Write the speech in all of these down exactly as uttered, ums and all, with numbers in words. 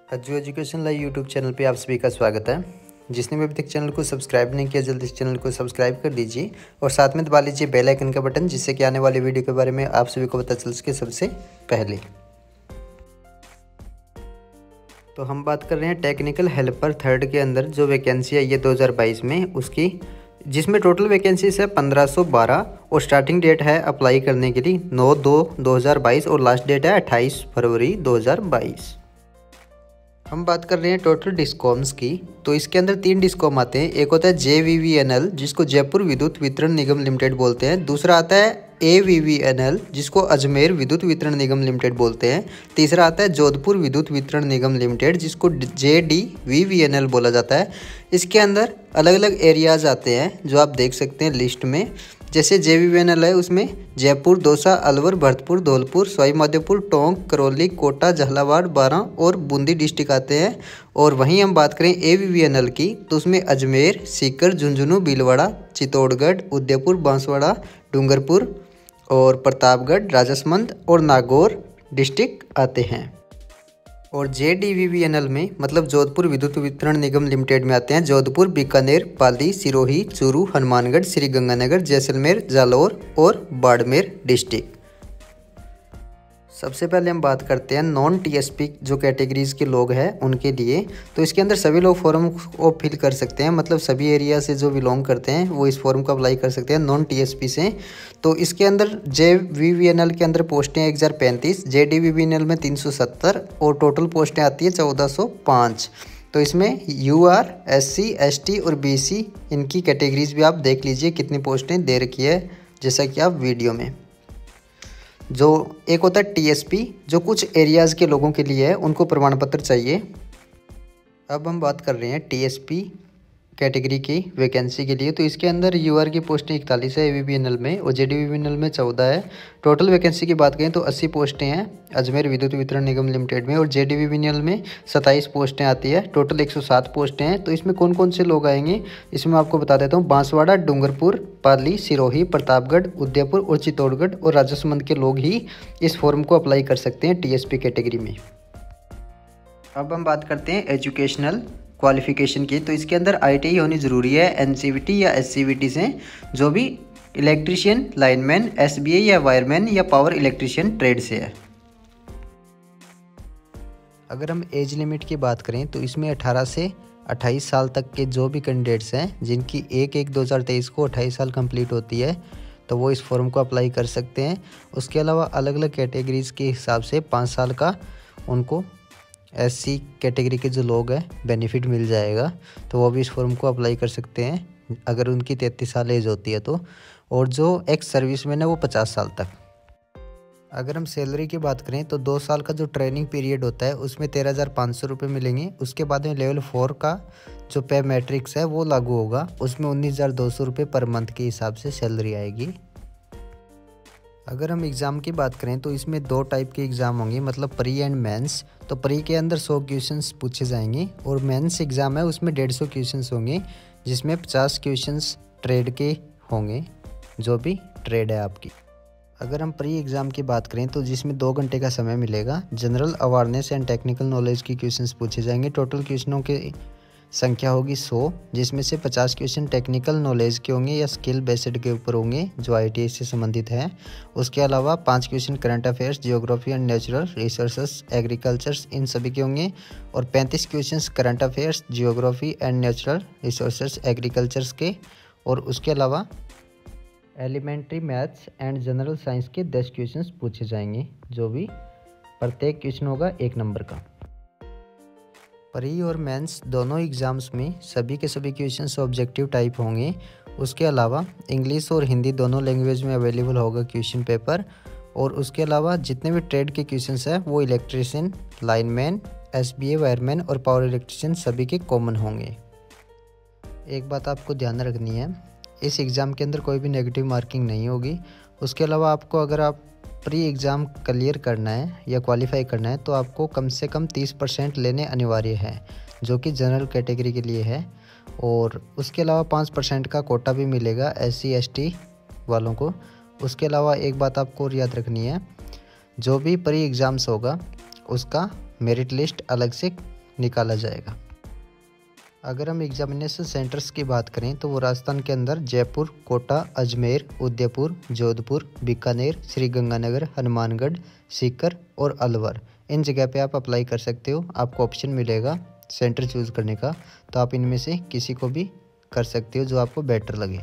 Ajju education live YouTube channel पे आप सभी का स्वागत है। जिसने भी अभी तक चैनल को सब्सक्राइब नहीं किया जल्दी इस चैनल को सब्सक्राइब कर लीजिए और साथ में दबा लीजिए बेल आइकन का बटन, जिससे कि आने वाली वीडियो के बारे में आप सभी को पता चल सके सबसे पहले। तो हम बात कर रहे हैं टेक्निकल हेल्पर थर्ड के अंदर जो वैकेंसी है ये दो हज़ार बाईस में उसकी, जिसमें टोटल वैकेंसीज है पंद्रह सौ बारह और स्टार्टिंग डेट है अप्लाई करने के लिए नौ दो दो हज़ार बाईस और लास्ट डेट है अट्ठाईस फरवरी दो हज़ार बाईस। हम बात कर रहे हैं टोटल डिस्कॉम्स की, तो इसके अंदर तीन डिस्कॉम आते हैं। एक होता है J V V N L जिसको जयपुर विद्युत वितरण निगम लिमिटेड बोलते हैं। दूसरा आता है A V V N L जिसको अजमेर विद्युत वितरण निगम लिमिटेड बोलते हैं। तीसरा आता है जोधपुर विद्युत वितरण निगम लिमिटेड जिसको J D V V N L बोला जाता है। इसके अंदर अलग अलग एरियाज आते हैं जो आप देख सकते हैं लिस्ट में। जैसे J V V N L है उसमें जयपुर, दौसा, अलवर, भरतपुर, धौलपुर, सवाई माधोपुर, टोंक, करौली, कोटा, झालावाड़, बारां और बूंदी डिस्ट्रिक्ट आते हैं। और वहीं हम बात करें A V V N L की तो उसमें अजमेर, सीकर, झुंझुनू, भीलवाड़ा, चित्तौड़गढ़, उदयपुर, बांसवाड़ा, डूंगरपुर और प्रतापगढ़, राजसमंद और नागौर डिस्ट्रिक्ट आते हैं। और J D V V N L में मतलब जोधपुर विद्युत वितरण निगम लिमिटेड में आते हैं जोधपुर, बीकानेर, पाली, सिरोही, चूरू, हनुमानगढ़, श्रीगंगानगर, जैसलमेर, जालौर और बाड़मेर डिस्ट्रिक्ट। सबसे पहले हम बात करते हैं नॉन टी एस पी जो कैटेगरीज के लोग हैं उनके लिए। तो इसके अंदर सभी लोग फॉर्म को फिल कर सकते हैं, मतलब सभी एरिया से जो बिलोंग करते हैं वो इस फॉर्म को अप्लाई कर सकते हैं नॉन टी एस पी से। तो इसके अंदर J V V N L के अंदर पोस्टें एक हज़ार पैंतीस, J D V V N L में तीन सौ सत्तर और टोटल पोस्टें आती है चौदह सौ पाँच। तो इसमें U R, S C, S T और बी सी इनकी कैटेगरीज भी आप देख लीजिए कितनी पोस्टें दे रखी है जैसा कि आप वीडियो में। जो एक होता है टी एस पी जो कुछ एरियाज़ के लोगों के लिए है, उनको प्रमाण पत्र चाहिए। अब हम बात कर रहे हैं टी एस पी कैटेगरी की वैकेंसी के लिए। तो इसके अंदर यू आर की पोस्टें इकतालीस है A V V N L में और J D V V N L में चौदह है। टोटल वैकेंसी की बात करें तो अस्सी पोस्टें हैं अजमेर विद्युत वितरण निगम लिमिटेड में और J D V V N L में सत्ताईस पोस्टें आती है। टोटल एक सौ सात पोस्टें हैं। तो इसमें कौन कौन से लोग आएंगे इसमें मैं आपको बता देता हूँ। बांसवाड़ा, डूंगरपुर, पाली, सिरोही, प्रतापगढ़, उदयपुर और चित्तौड़गढ़ और राजसमंद के लोग ही इस फॉर्म को अप्लाई कर सकते हैं टी एस पी कैटेगरी में। अब हम बात करते हैं एजुकेशनल क्वालिफिकेशन की। तो इसके अंदर आई टी आई होनी ज़रूरी है एन सी वी टी या एस सी वी टी से, जो भी electrician, lineman, S B A या वायरमैन या पावर इलेक्ट्रीशियन ट्रेड से है। अगर हम एज लिमिट की बात करें तो इसमें अठारह से अट्ठाईस साल तक के जो भी कैंडिडेट्स हैं जिनकी एक एक दो हज़ार तेईस को अट्ठाईस साल कंप्लीट होती है तो वो इस फॉर्म को अप्लाई कर सकते हैं। उसके अलावा अलग अलग कैटेगरीज़ के हिसाब से पाँच साल का उनको एस सी कैटेगरी के जो लोग हैं बेनिफिट मिल जाएगा, तो वो भी इस फॉर्म को अप्लाई कर सकते हैं अगर उनकी तैंतीस साल एज होती है तो। और जो एक्स सर्विसमैन है वो पचास साल तक। अगर हम सैलरी की बात करें तो दो साल का जो ट्रेनिंग पीरियड होता है उसमें तेरह हज़ार पाँच सौ रुपये मिलेंगे। उसके बाद में लेवल फोर का जो पे मैट्रिक्स है वो लागू होगा, उसमें उन्नीस हज़ार दो सौ रुपये पर मंथ के हिसाब से सैलरी आएगी। अगर हम एग्ज़ाम की बात करें तो इसमें दो टाइप के एग्ज़ाम होंगे, मतलब प्री एंड मेंस। तो प्री के अंदर सौ क्वेश्चंस पूछे जाएंगे और मेंस एग्ज़ाम है उसमें डेढ़ सौ क्वेश्चंस होंगे, जिसमें पचास क्वेश्चंस ट्रेड के होंगे जो भी ट्रेड है आपकी। अगर हम प्री एग्ज़ाम की बात करें तो जिसमें दो घंटे का समय मिलेगा, general awareness and technical knowledge की क्वेश्चंस पूछे जाएंगे। टोटल क्वेश्चनों के संख्या होगी सौ, जिसमें से पचास क्वेश्चन टेक्निकल नॉलेज के होंगे या स्किल बेस्ड के ऊपर होंगे जो आई टी आई से संबंधित है। उसके अलावा पाँच question current affairs, geography and natural resources, agricultures इन सभी के होंगे। और पैंतीस question current affairs, geography and natural resources, agricultures के। और उसके अलावा elementary maths and general science के दस क्वेश्चन पूछे जाएंगे, जो भी प्रत्येक क्वेश्चन होगा एक नंबर का। प्री और मेंस दोनों एग्ज़ाम्स में सभी के सभी क्वेश्चंस ऑब्जेक्टिव टाइप होंगे। उसके अलावा इंग्लिश और हिंदी दोनों लैंग्वेज में अवेलेबल होगा क्वेश्चन पेपर। और उसके अलावा जितने भी ट्रेड के क्वेश्चंस हैं वो electrician, lineman, S B A, wireman और पावर इलेक्ट्रीशियन सभी के कॉमन होंगे। एक बात आपको ध्यान रखनी है, इस एग्ज़ाम के अंदर कोई भी नेगेटिव मार्किंग नहीं होगी। उसके अलावा आपको अगर आप प्री एग्ज़ाम क्लियर करना है या क्वालिफाई करना है तो आपको कम से कम तीस परसेंट लेने अनिवार्य है, जो कि जनरल कैटेगरी के लिए है। और उसके अलावा पाँच परसेंट का कोटा भी मिलेगा एस सी एस टी वालों को। उसके अलावा एक बात आपको और याद रखनी है, जो भी प्री एग्ज़ाम्स होगा उसका मेरिट लिस्ट अलग से निकाला जाएगा। अगर हम एग्जामिनेशन सेंटर्स की बात करें तो वो राजस्थान के अंदर जयपुर, कोटा, अजमेर, उदयपुर, जोधपुर, बीकानेर, श्रीगंगानगर, हनुमानगढ़, सीकर और अलवर, इन जगह पे आप अप्लाई कर सकते हो। आपको ऑप्शन मिलेगा सेंटर चूज़ करने का, तो आप इनमें से किसी को भी कर सकते हो जो आपको बेटर लगे।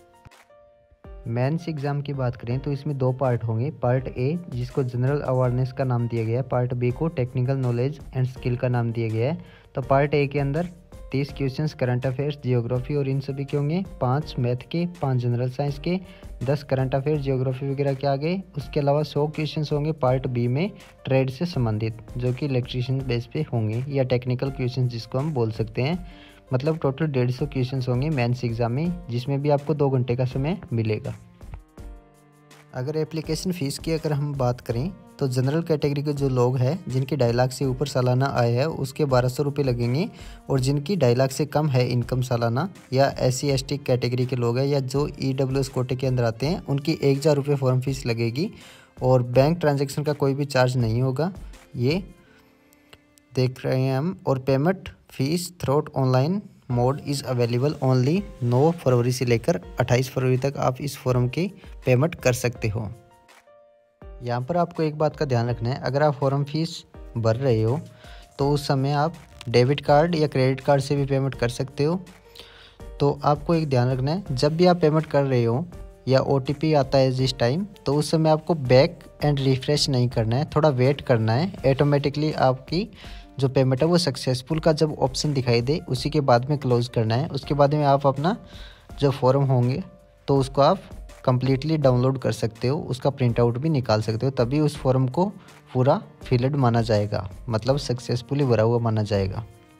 मेंस एग्ज़ाम की बात करें तो इसमें दो पार्ट होंगे। पार्ट ए जिसको जनरल अवेयरनेस का नाम दिया गया है, पार्ट बी को टेक्निकल नॉलेज एंड स्किल का नाम दिया गया है। तो पार्ट ए के अंदर तीस क्वेश्चंस करंट अफेयर्स, जियोग्राफी और इन सभी के होंगे, पाँच मैथ के, पाँच जनरल साइंस के, दस करंट अफेयर्स जियोग्राफी वगैरह के आ गए। उसके अलावा सौ क्वेश्चंस होंगे पार्ट बी में ट्रेड से संबंधित, जो कि इलेक्ट्रीशियन बेस पे होंगे या टेक्निकल क्वेश्चंस जिसको हम बोल सकते हैं। मतलब टोटल डेढ़ सौ क्वेश्चंस होंगे मेंस एग्ज़ाम में, जिसमें भी आपको दो घंटे का समय मिलेगा। अगर एप्लीकेशन फ़ीस की अगर हम बात करें तो जनरल कैटेगरी के जो लोग हैं जिनकी ढाई लाख से ऊपर सालाना आय है उसके बारह सौ रुपये लगेंगे, और जिनकी ढाई लाख से कम है इनकम सालाना या S C S T category के लोग हैं या जो ई डब्ल्यू एस कोटे के अंदर आते हैं उनकी एक हज़ार रुपये फॉर्म फीस लगेगी, और बैंक ट्रांजैक्शन का कोई भी चार्ज नहीं होगा, ये देख रहे हैं हम। और payment fees through online mode is available only नौ फरवरी से लेकर अट्ठाईस फरवरी तक आप इस फॉर्म की पेमेंट कर सकते हो। यहाँ पर आपको एक बात का ध्यान रखना है, अगर आप फॉर्म फीस भर रहे हो तो उस समय आप डेबिट कार्ड या क्रेडिट कार्ड से भी पेमेंट कर सकते हो। तो आपको एक ध्यान रखना है, जब भी आप पेमेंट कर रहे हो या ओ टी पी आता है जिस टाइम, तो उस समय आपको बैक एंड रिफ्रेश नहीं करना है, थोड़ा वेट करना है। ऑटोमेटिकली आपकी जो पेमेंट है वो सक्सेसफुल का जब ऑप्शन दिखाई दे उसी के बाद में क्लोज़ करना है। उसके बाद में आप अपना जो फॉर्म होंगे तो उसको आप कम्प्लीटली डाउनलोड कर सकते हो, उसका प्रिंट आउट भी निकाल सकते हो, तभी उस फॉर्म को पूरा फिल्ड माना जाएगा, मतलब सक्सेसफुली भरा हुआ माना जाएगा।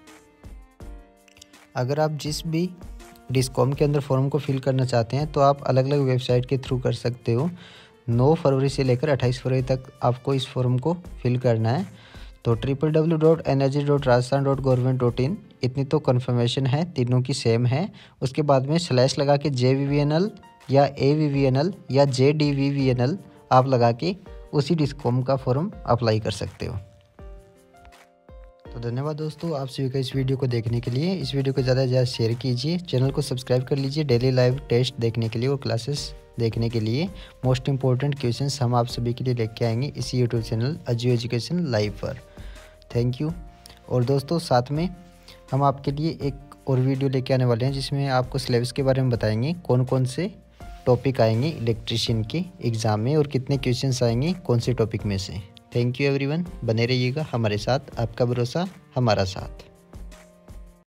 अगर आप जिस भी डिस्कॉम के अंदर फॉर्म को फिल करना चाहते हैं तो आप अलग अलग वेबसाइट के थ्रू कर सकते हो। नौ फरवरी से लेकर अट्ठाईस फरवरी तक आपको इस फॉर्म को फिल करना है। तो triple W dot N H G dot Rajasthan dot government dot in इतनी तो कन्फर्मेशन है, तीनों की सेम है। उसके बाद में स्लैश लगा के J V V N L या A V V N L या J D V V N L आप लगा के उसी डिस्कॉम का फॉर्म अप्लाई कर सकते हो। तो धन्यवाद दोस्तों आप सभी का इस वीडियो को देखने के लिए। इस वीडियो को ज़्यादा से ज़्यादा शेयर कीजिए, चैनल को सब्सक्राइब कर लीजिए डेली लाइव टेस्ट देखने के लिए और क्लासेस देखने के लिए। मोस्ट इंपॉर्टेंट क्वेश्चंस हम आप सभी के लिए लेके आएंगे इसी YouTube channel Ajju education live पर। Thank you. और दोस्तों साथ में हम आपके लिए एक और वीडियो लेके आने वाले हैं जिसमें आपको सिलेबस के बारे में बताएंगे, कौन कौन से टॉपिक आएंगे इलेक्ट्रीशियन के एग्ज़ाम में और कितने क्वेश्चंस आएंगे कौन से टॉपिक में से। थैंक यू एवरीवन, बने रहिएगा हमारे साथ, आपका भरोसा हमारा साथ।